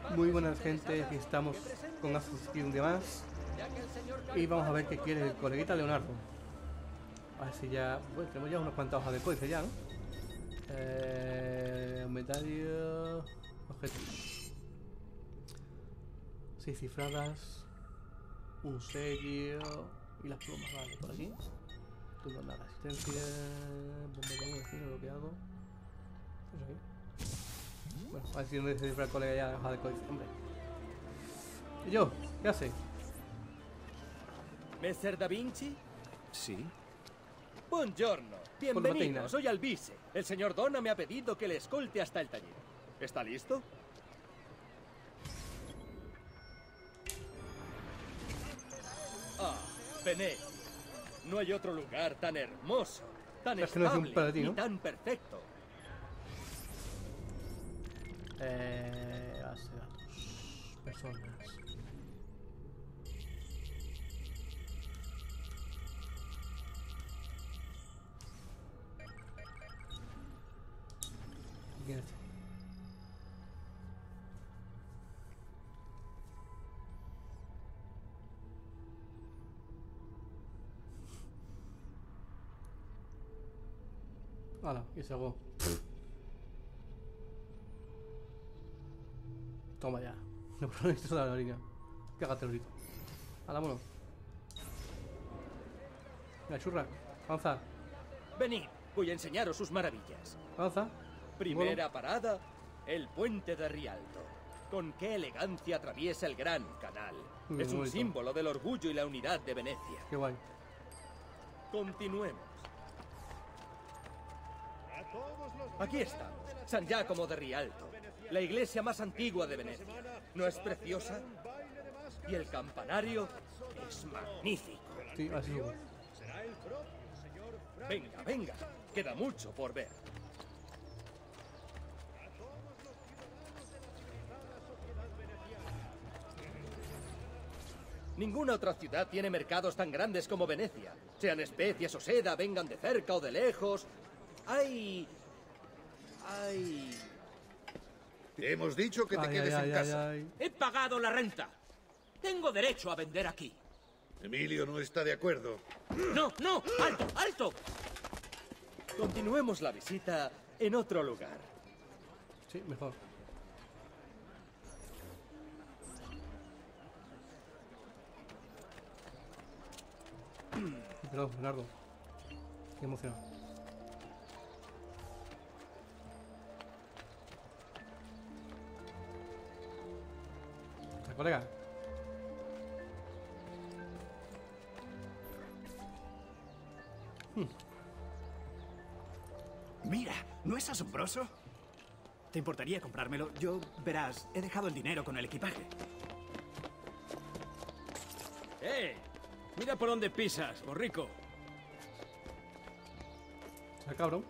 Muy buenas gente, aquí estamos con Assassin's Creed un día más. Y vamos a ver qué quiere el coleguita Leonardo. A ver si ya... Bueno, tenemos ya unas cuantas hojas de códice ya, ¿no? Inventario... Objetos. 6 cifradas. Un sello. Y las plumas, vale, por aquí. Turno nada, asistencia... Bombardeo, vecino, bloqueado. Eso aquí. Bueno, a ver si no descifra el colega ya la hoja de códice, hombre. ¿Y yo? ¿Qué hace? ¿Messer Da Vinci? Sí. Buongiorno. Polvatina. Bienvenido, soy Albise. El señor Donna me ha pedido que le escolte hasta el taller. ¿Está listo? Ah, Bené. No hay otro lugar tan hermoso, tan Es que no es un estable paladino. y tan perfecto. Base de datos. Personas. ¿Quién es este? Hala, y se ahogó. Toma ya. Le pongo esto a la línea. Cágate, ahorita. Hala, mono. Venga, churra. Avanza. Venid, voy a enseñaros sus maravillas. Avanza. Primera parada, el puente de Rialto. Con qué elegancia atraviesa el gran canal. Muy Es un bonito. símbolo del orgullo y la unidad de Venecia. Qué guay. Continuemos. Aquí estamos, San Giacomo de Rialto, la iglesia más antigua de Venecia. ¿No es preciosa? Y el campanario es magnífico. Sí, así subo. Venga, venga, queda mucho por ver. Ninguna otra ciudad tiene mercados tan grandes como Venecia. Sean especias o seda, vengan de cerca o de lejos. Hay... Te hemos dicho que te Ay, quedes ay, en ay, casa. ay. He pagado la renta. Tengo derecho a vender aquí. Emilio no está de acuerdo. ¡No, no! ¡Alto, alto! Continuemos la visita en otro lugar. Sí, mejor. Perdón, Leonardo. Qué emocionado. Colega. Mira, ¿no es asombroso? ¿Te importaría comprármelo? Yo, verás, he dejado el dinero con el equipaje. ¡Eh! Mira por dónde pisas, borrico. O sea, cabrón.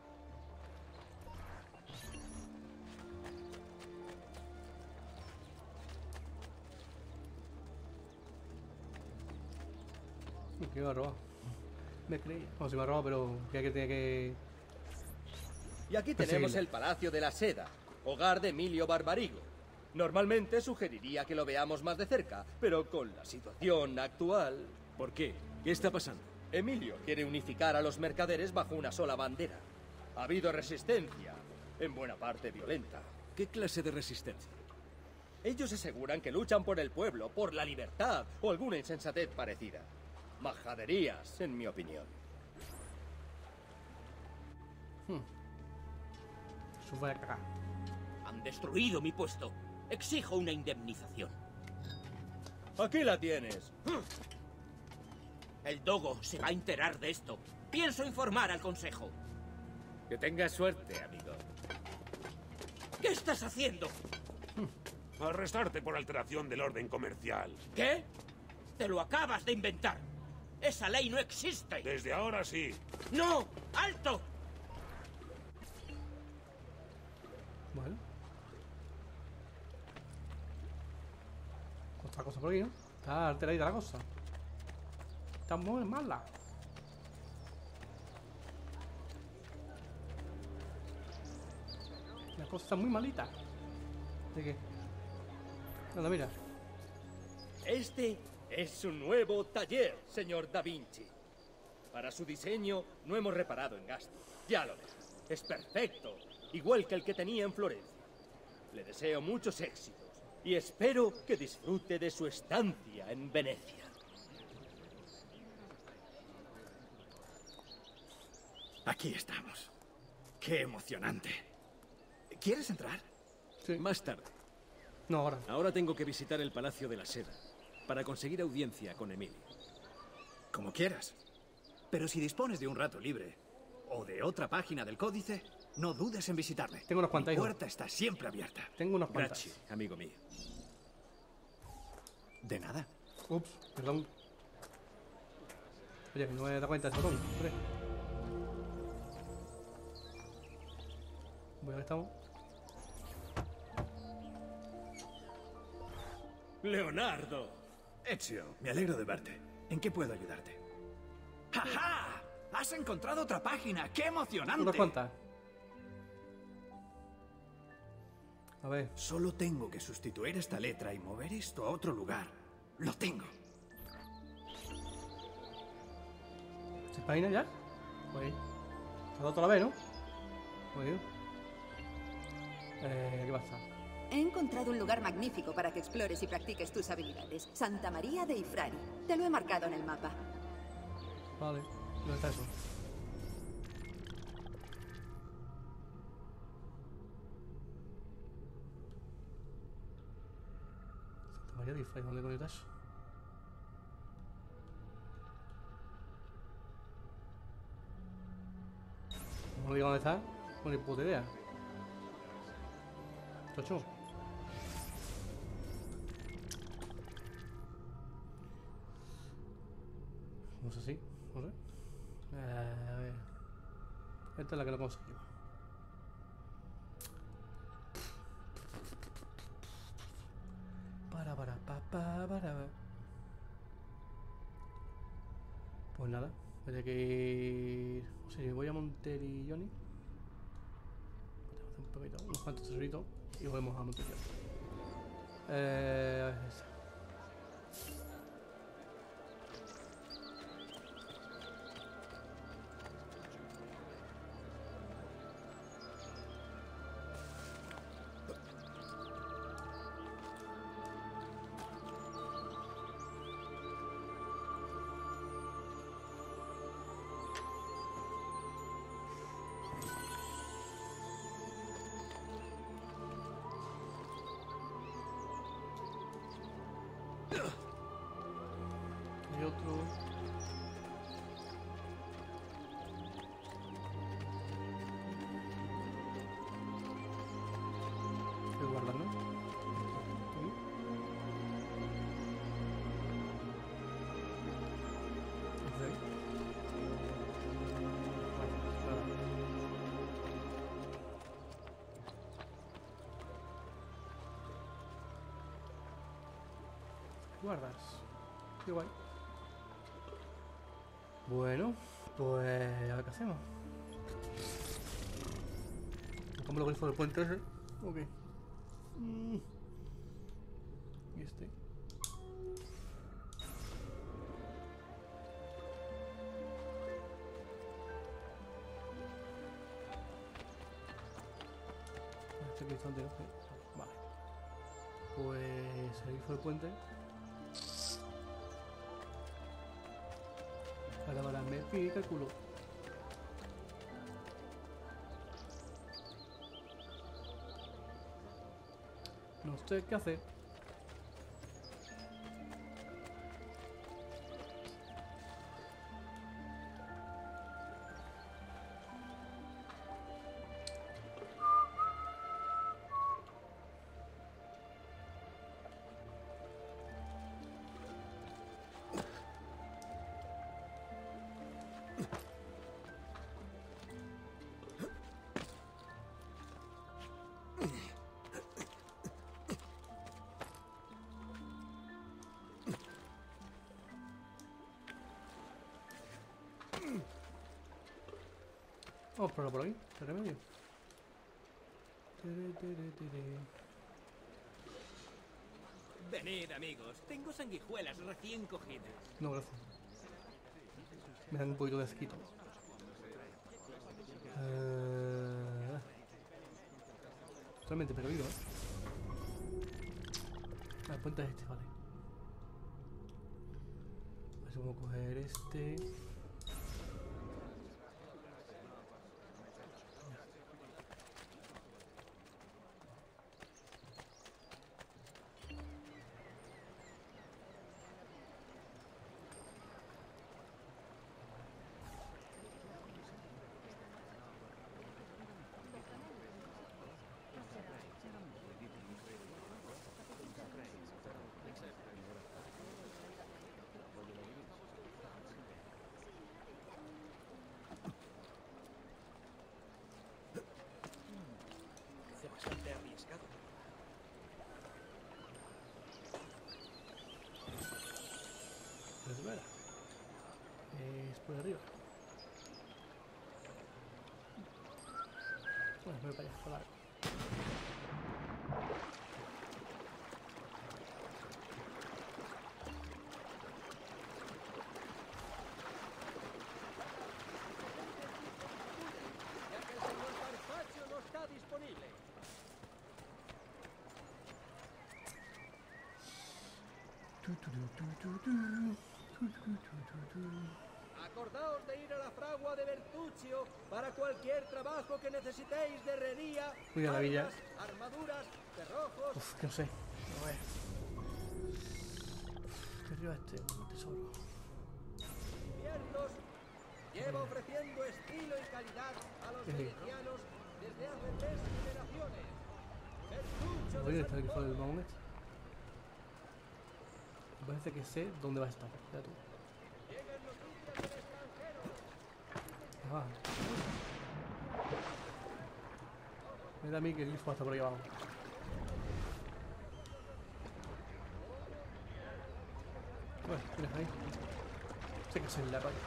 Que me ha robado. Me creí. No, se me ha robado, pero que tenía que... Y aquí Perseguirlo. tenemos el Palacio de la Seda, hogar de Emilio Barbarigo. Normalmente sugeriría que lo veamos más de cerca, pero con la situación actual... ¿Por qué? ¿Qué está pasando? Emilio quiere unificar a los mercaderes bajo una sola bandera. Ha habido resistencia, en buena parte violenta. ¿Qué clase de resistencia? Ellos aseguran que luchan por el pueblo, por la libertad o alguna insensatez parecida. Majaderías, en mi opinión. Eso fue a cagar. Han destruido mi puesto. Exijo una indemnización. Aquí la tienes. El Dogo se va a enterar de esto. Pienso informar al consejo. Que tengas suerte, amigo. ¿Qué estás haciendo? Arrestarte por alteración del orden comercial. ¿Qué? Te lo acabas de inventar. Esa ley no existe. Desde ahora sí. ¡No! ¡Alto! Bueno. Otra cosa por aquí, ¿no? Está alterada la cosa. Está muy mala. La cosa está muy malita. ¿De qué? Anda, mira. Este es su nuevo taller, señor Da Vinci. Para su diseño no hemos reparado en gasto. Ya lo verá. Es perfecto, igual que el que tenía en Florencia. Le deseo muchos éxitos y espero que disfrute de su estancia en Venecia. Aquí estamos. ¡Qué emocionante! ¿Quieres entrar? Sí. Más tarde. No, ahora. Ahora tengo que visitar el Palacio de la Seda para conseguir audiencia con Emilio. Como quieras. Pero si dispones de un rato libre o de otra página del códice, no dudes en visitarme. Tengo unas cuantas, Mi hijo. puerta está siempre abierta. Tengo unas cuantas. Gracias, amigo mío. De nada. Ups, perdón. Oye, que no me he dado cuenta de ese botón, hombre. Bueno, estamos. Leonardo. Ezio, me alegro de verte. ¿En qué puedo ayudarte? ¡Ja! ¡Has encontrado otra página! ¡Qué emocionante! Unas cuantas. A ver. Solo tengo que sustituir esta letra y mover esto a otro lugar. ¡Lo tengo! ¿Se página ya? Pues. ¿Se ha dado otra vez, no? Muy bien. ¿Qué pasa? He encontrado un lugar magnífico para que explores y practiques tus habilidades. Santa María dei Frari. Te lo he marcado en el mapa. Vale. ¿Dónde está eso? Santa María dei Frari, ¿dónde coño está eso? No me diga dónde está, no ni puta idea. Chocho. No sé si, no sé. A ver. Esta es la que no conseguimos. Para. Pues nada, tendré que ir. O sea, voy a Monterilloni. Un poquito, unos cuantos tesoritos y volvemos a Monterilloni. Esa. Y otro. Estoy guardando. Aquí. Ok. Guardas. Qué guay. Bueno, pues a ver qué hacemos. ¿Cómo lo grifo del puente ese? Ok. Y este. Este cristal de ojo. Vale. Pues el grifo del puente. Para, me pica el culo. No sé qué hacer. Vamos por aquí, de remedio. Venid, amigos. Tengo sanguijuelas recién cogidas. No, gracias. Me dan un poquito de asquito. Totalmente perdido, ¿eh? La puerta es este, vale. A ver si vamos a coger este. Parece bastante arriesgado. Pues verá. Es por arriba. Bueno, voy para allá, para largo. Ya que el señor Carpaccio no está disponible. Acordaos de ir a la fragua de Bertuccio para cualquier trabajo que necesitéis de herrería, Uy, a la villa. armas, armaduras, cerrojos. Uf, que no sé. A ver. Que arriba este tesoro. Ciertos, lleva ofreciendo estilo y calidad a los Sí. venecianos desde hace 3 generaciones. Bertuccio Oye, de está San aquí fuera del Borja. baúl este. Me parece que sé dónde va a estar. Ya tú. Llegan noticias del extranjero. Ah. Me da a mí que el grifo hasta por ahí abajo. Bueno, tienes ahí. Sé que es en la calle.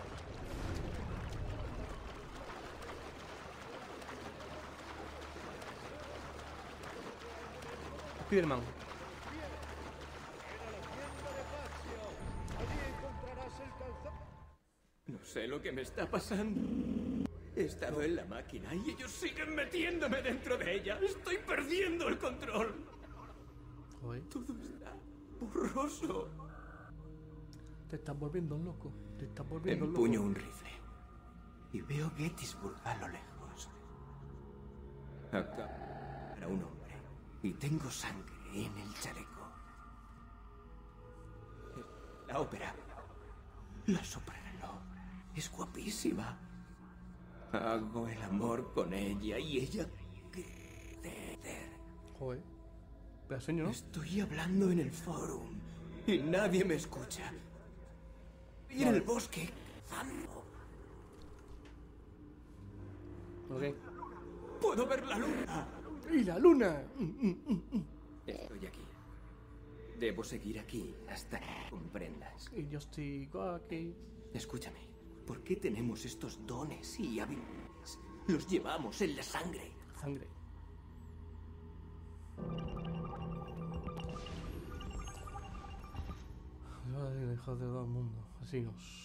Spiderman. No sé lo que me está pasando. He estado en la máquina y ellos siguen metiéndome dentro de ella. Estoy perdiendo el control. Joder, Todo está borroso. te estás volviendo loco. Te estás volviendo loco. Empuño un rifle y veo Gettysburg a lo lejos. Acá para un hombre y tengo sangre en el chaleco. La ópera, la soprano, es guapísima. Hago el amor con ella y ella... Joder. Pero sueño, ¿no? Estoy hablando en el fórum y nadie me escucha. Y en el bosque, cazando. Ok. Puedo ver la luna. ¡Y la luna! Estoy aquí. Debo seguir aquí hasta que comprendas. Y yo estoy aquí. Escúchame. ¿Por qué tenemos estos dones y habilidades? Los llevamos en la sangre. Sangre. Ay, hijos de todo el mundo. Asesinos.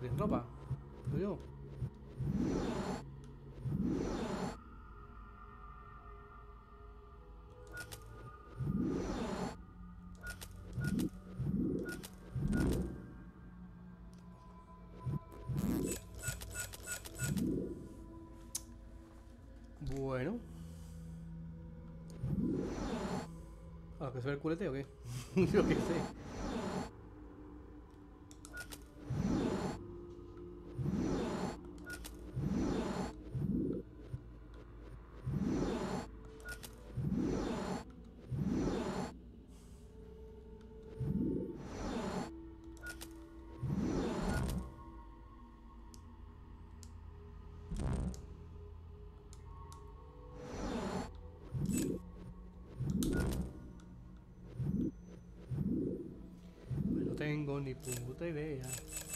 ¿Querían ropa? Digo yo. Bueno. ¿A que se ve el culete o qué? Yo qué sé. No tengo ni puta idea.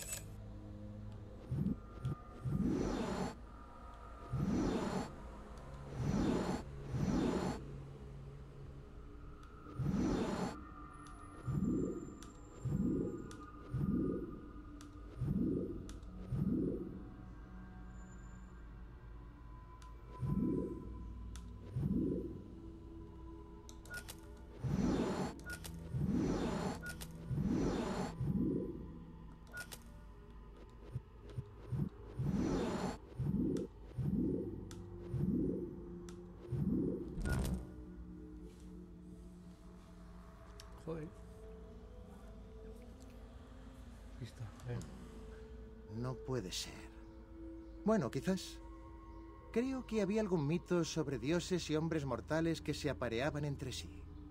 Joder. Listo, No puede ser. Bueno, quizás. Creo que había algún mito sobre dioses y hombres mortales que se apareaban entre sí.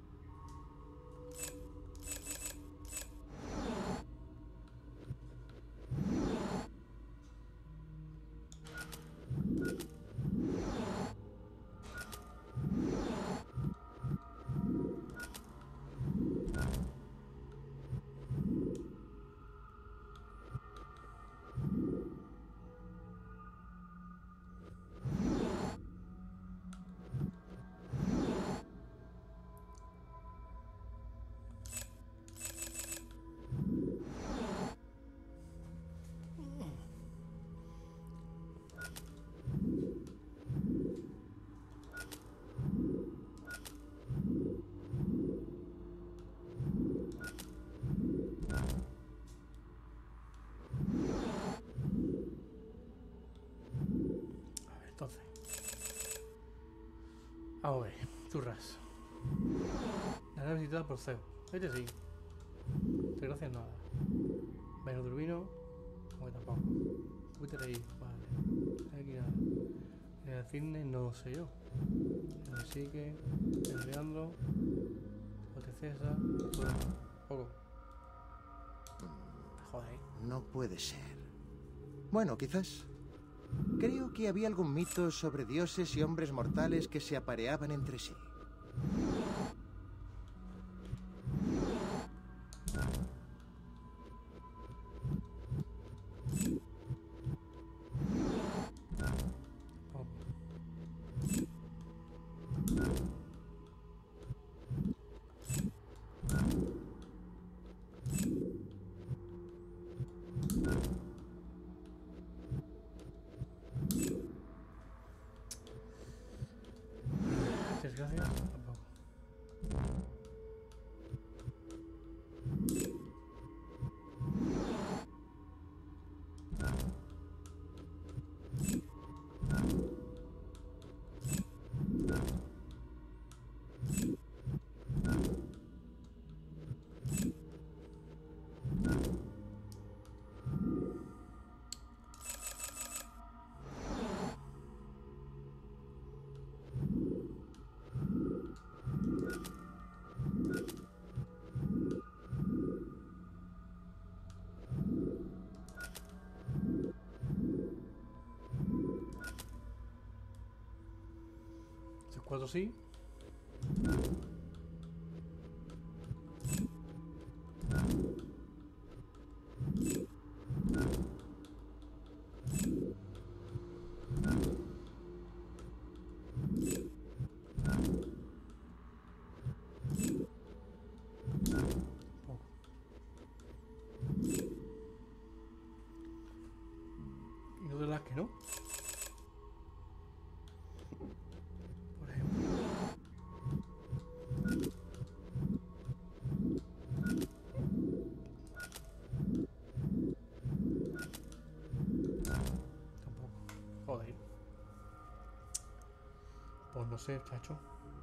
Entonces, vamos a ver, churras. La nave visitada por Zeus. Este sí. Muchas gracias, nada. Menos turbino. Como que tampoco. Júpiter ahí, vale. Aquí nada. El cisne no sé yo. El Psique, el Leandro, el César, poco. Joder. No puede ser. Bueno, quizás. Creo que había algún mito sobre dioses y hombres mortales que se apareaban entre sí. Gracias, tampoco. Estos cuatro sí. sé, chacho.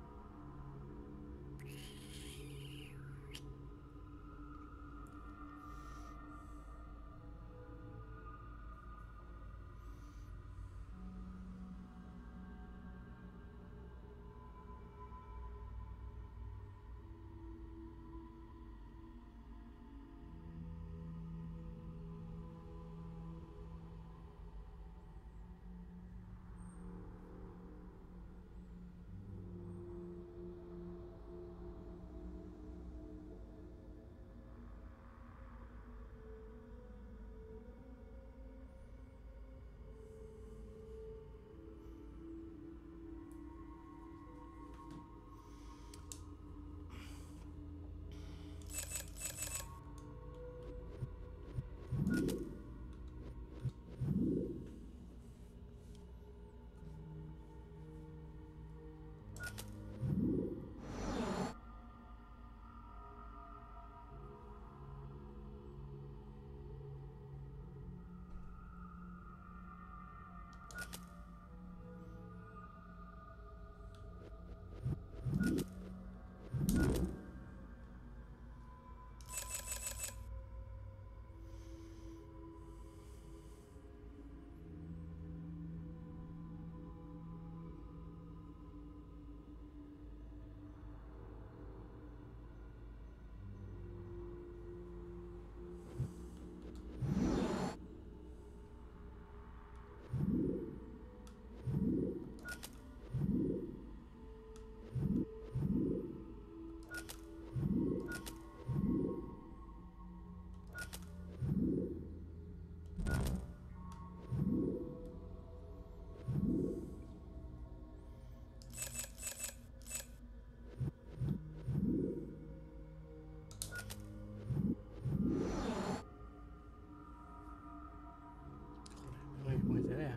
Buena idea.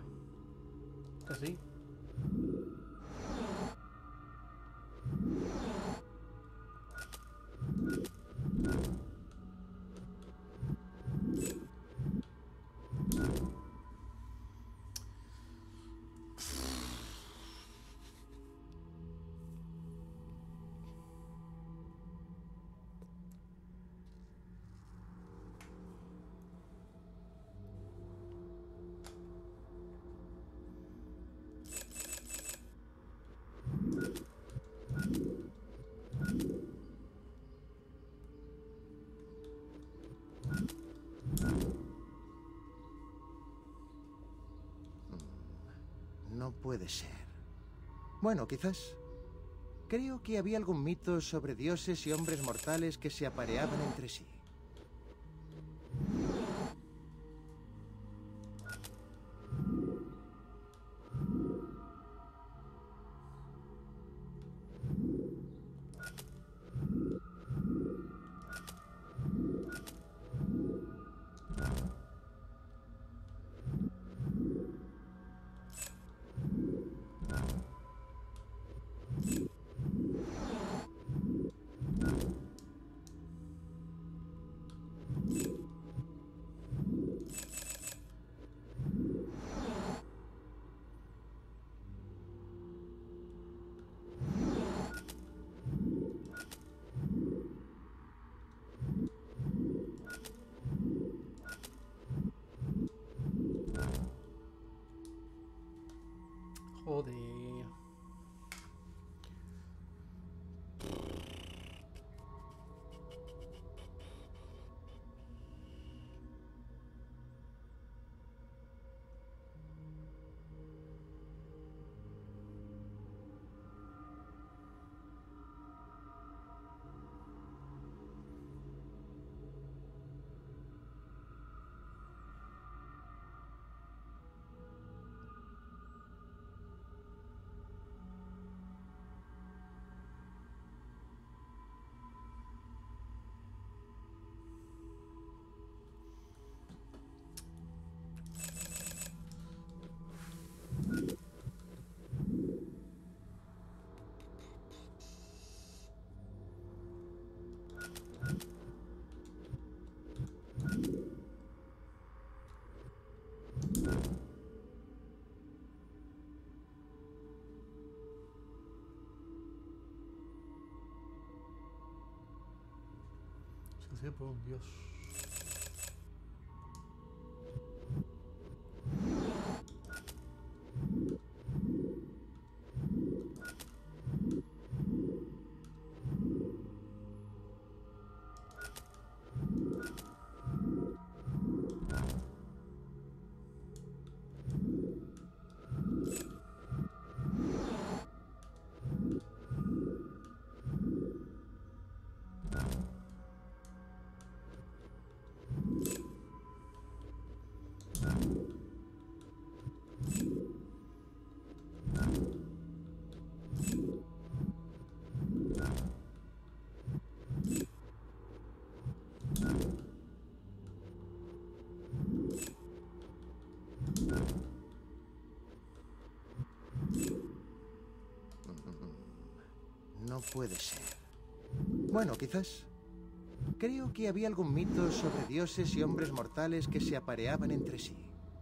Así. No puede ser. Bueno, quizás. Creo que había algún mito sobre dioses y hombres mortales que se apareaban entre sí. Vencido por un dios. No puede ser. Bueno, quizás. Creo que había algún mito sobre dioses y hombres mortales que se apareaban entre sí.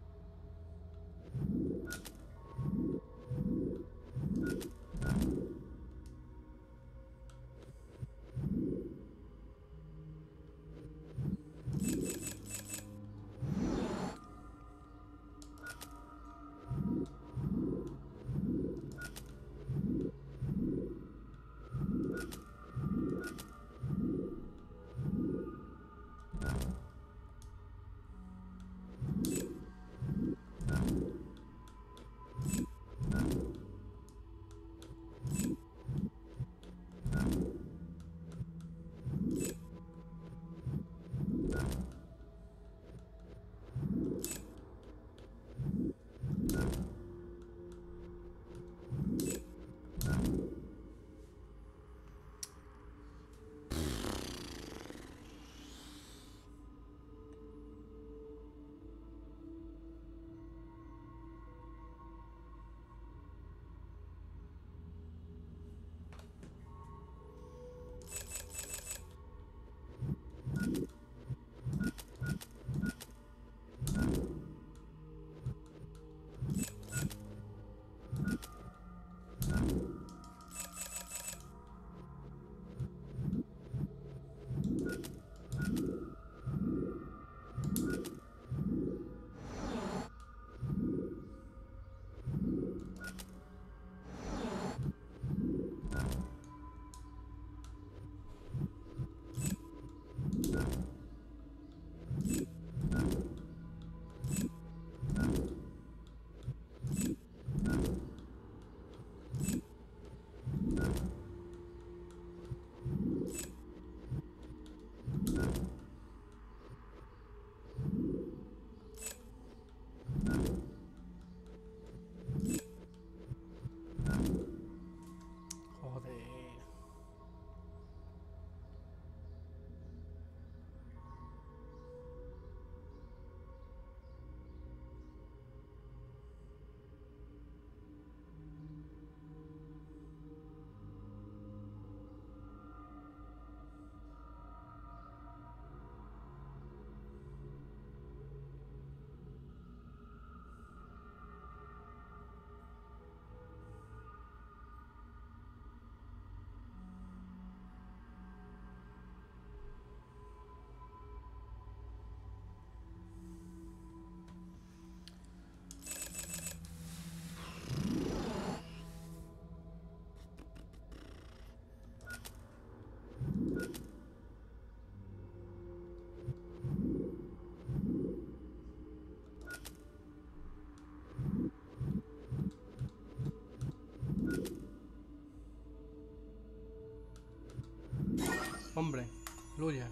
Hombre, Luya.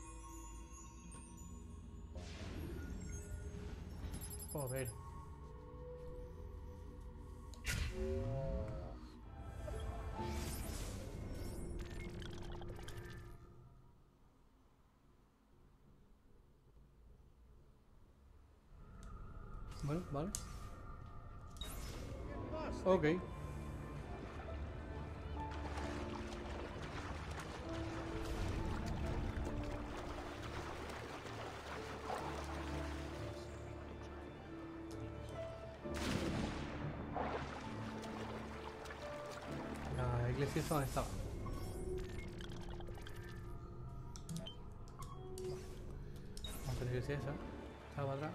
Joder. Bueno, vale. Ok. La iglesia es donde estaba. la iglesia esa. Estaba atrás.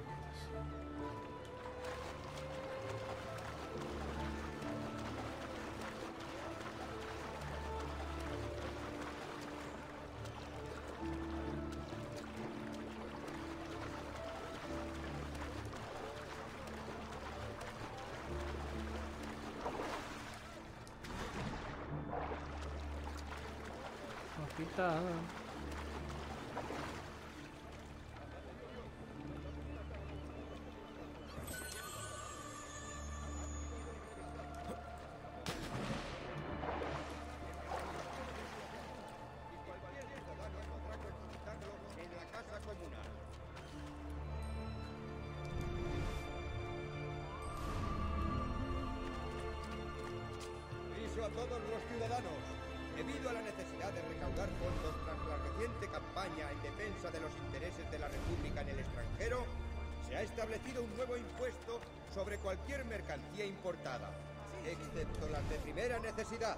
Aquí está. A todos los ciudadanos, debido a la necesidad de recaudar fondos tras la reciente campaña en defensa de los intereses de la República en el extranjero, se ha establecido un nuevo impuesto sobre cualquier mercancía importada, excepto las de primera necesidad.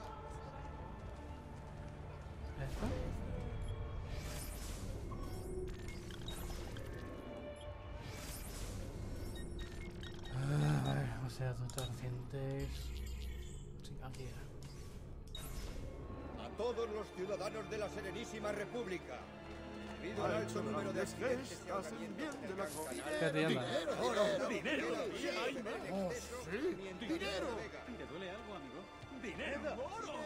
Vale, o sea, todos recientes. Sí, aquí era. A todos los ciudadanos de la Serenísima República, debido al alto número de accidentes y ahogamientos en el Gran ¿Qué te llama? Canal, ¡Dinero! ¡Oh, sí! ¡Dinero! ¿Te duele algo, amigo? ¡Dinero!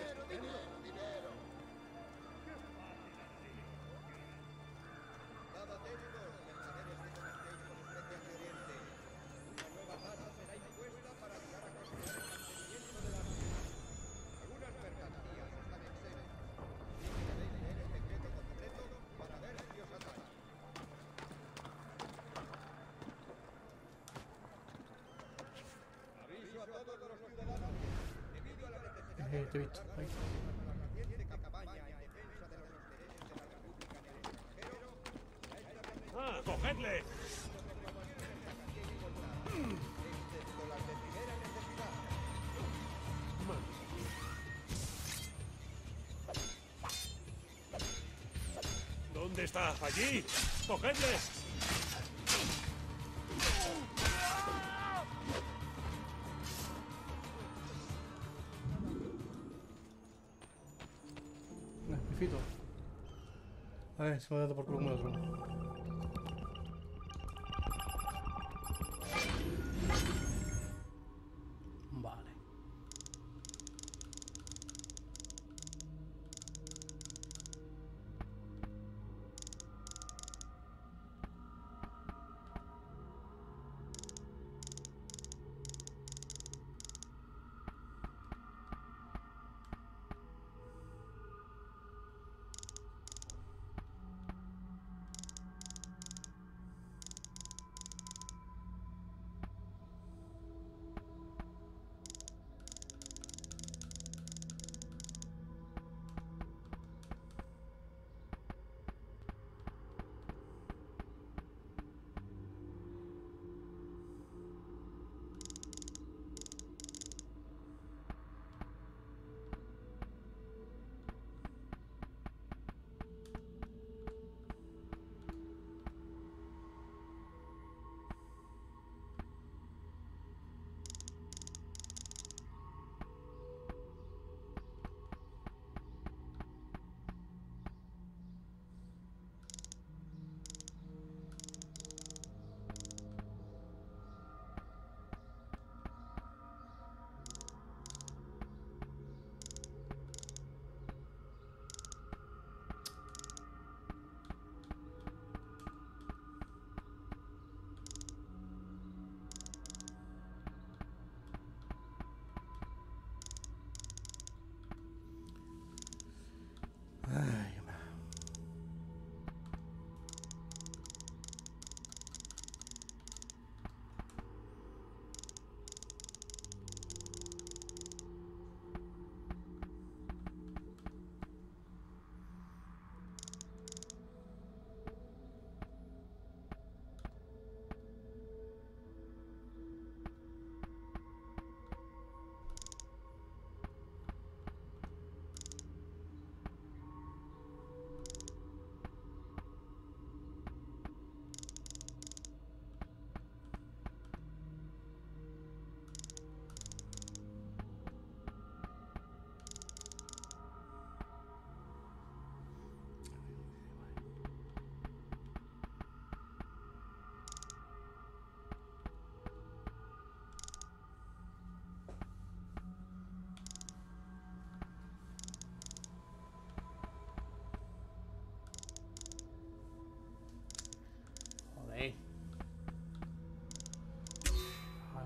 Dad atentos, mercaderes que comerciáis con especias de Oriente. Una nueva tasa será impuesta para ayudar a costear el mantenimiento de las mismas. Algunas mercancías están exentas. Así que debéis leer el decreto completo para ver si os ataca. Aviso a todos los ciudadanos. Debido a la necesidad de Te he visto. Ahí. la reciente campaña en defensa de los intereses de la República en el extranjero, se ha establecido ¡Ah, cogedle! excepto las de primera necesidad. ¿Dónde está? ¡Allí! ¡Cogedle! Pifito. A ver, se me ha dado por culo un otro. Vale.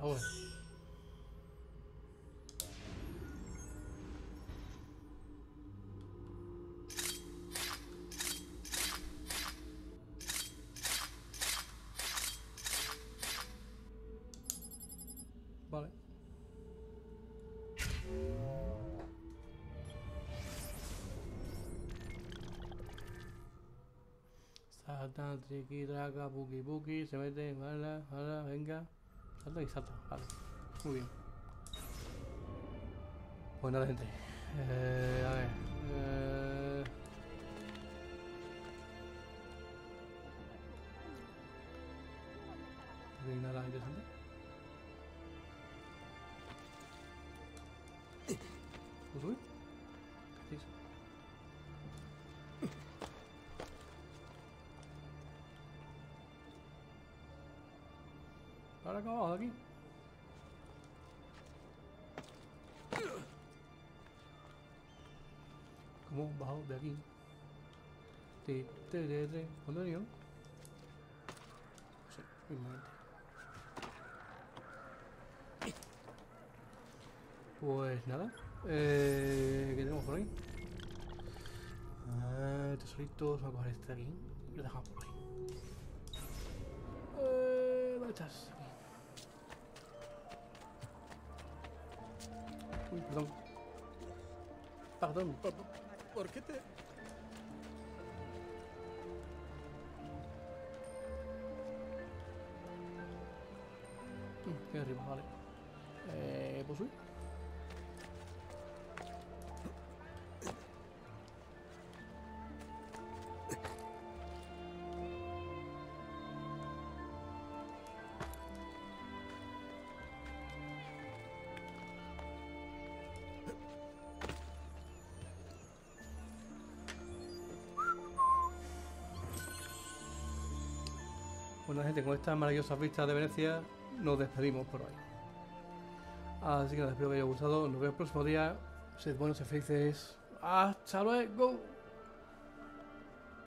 ahora. Vale. Salta, triqui, traca, puki, puki, se mete, vale, vale, venga. Salta y salta, vale. Muy bien. Pues nada, gente. A ver. No hay nada interesante. ¿Puedo subir? ¿Qué hacéis? Ahora acabamos de aquí. ¿Cómo bajo de aquí? ¿Cuándo he ido? Sí, mismamente. Pues nada. ¿Qué tenemos por ahí? Tesoritos. Vamos a coger este de aquí. Y lo dejamos por ahí. ¿Dónde estás? Uy, perdón. Perdón. ¿Por qué te...? Qué arriba, vale. ¿Puedo subir? Bueno, gente, con estas maravillosas vistas de Venecia nos despedimos por hoy. Así que nada, espero que os haya gustado. Nos vemos el próximo día. Sed buenos y felices. ¡Hasta luego!